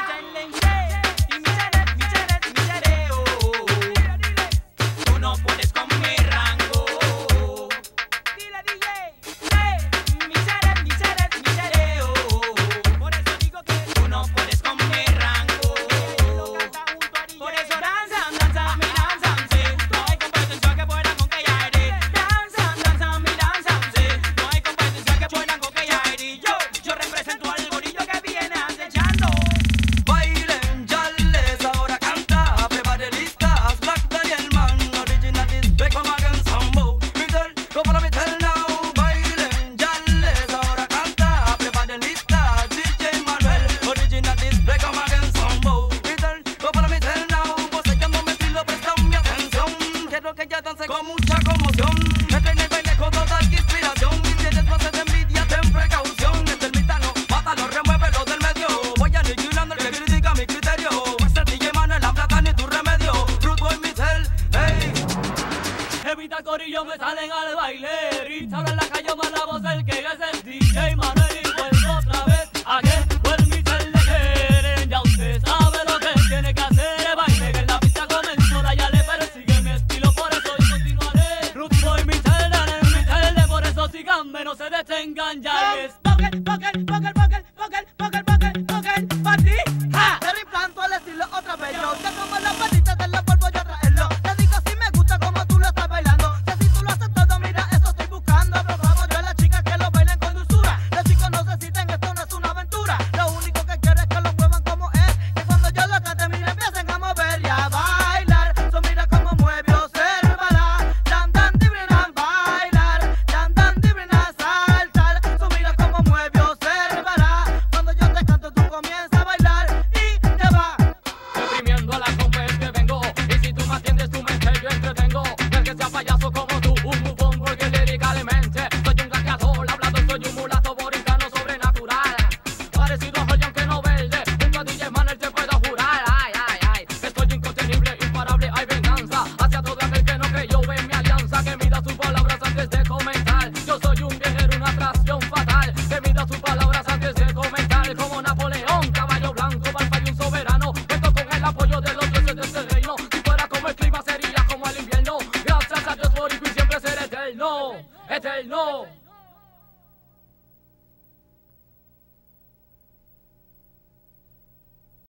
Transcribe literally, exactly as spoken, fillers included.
Con mucha conmoción, me traen el baile con toda inspiración. Y si eres base de envidia, ten precaución. Este ermitaño, mátalo, remuévelo del medio. Voy aniquilando el que critica mi criterio. Pues el D J Manuel, la plata ni tu remedio. Rude Boy Michel, hey. Evita el corillo, me salen al baile. Rita habla en la calle, más la voz del que es el D J Manuel. Y vuelvo otra vez, a que vuelve Michel le quieren. Ya usted sabe lo que tiene que hacer. El baile que en la pista comenzó, la ya le persigue mi estilo, por eso yo continuaré. Rude Boy Michel, dale, Michel, por eso síganme, no se detengan, ya es. Poker, poker, poker, poker, poker, poker, poker, poker, pa' ti, ja. Te reimplanto el estilo otra vez, yo te como las patitas de la polvo yo traerlo. Te digo si me gusta como tú lo estás bailando. Que si tú lo haces todo, mira, eso estoy buscando. Por favor, yo a las chicas que lo bailen con dulzura. Los chicos no se citen, esto no es una aventura. Lo único que quiero es que lo muevan como es. Que cuando yo lo cante, mira, empiecen a mover y a bailar. So mira cómo mueve, obsérvala. Dan, dan, dibrinan, bailar. Dan, dan, dibrinan, saltar. So mira cómo mueve, obsérvala. Cuando yo te canto, tú comienzas a bailar y te va. Reprimiendo la compa es que vengo. Y si tú me atiendes tu mente, yo entretengo. No es que sea payaso como tú, un bufón, porque líricamente soy un gladiador, hablador, soy un mulato boricano sobrenatural. Parecido a Joyan que no verde, junto a D J Manuel te puedo jurar. Ay, ay, ay, estoy incontenible, imparable, hay venganza hacia todo aquel que no creyó en mi alianza. Que mida sus palabras antes de comentar. Yo soy un guerrero, una atracción fatal. Que mida sus palabras antes de comentar. Como Napoleón, caballo blanco, barba y un soberano. Cuento con el apoyo de los dioses de este reino. Si fuera como el clima, sería como el invierno. Gracias a Dios por y siempre seré eterno, eterno.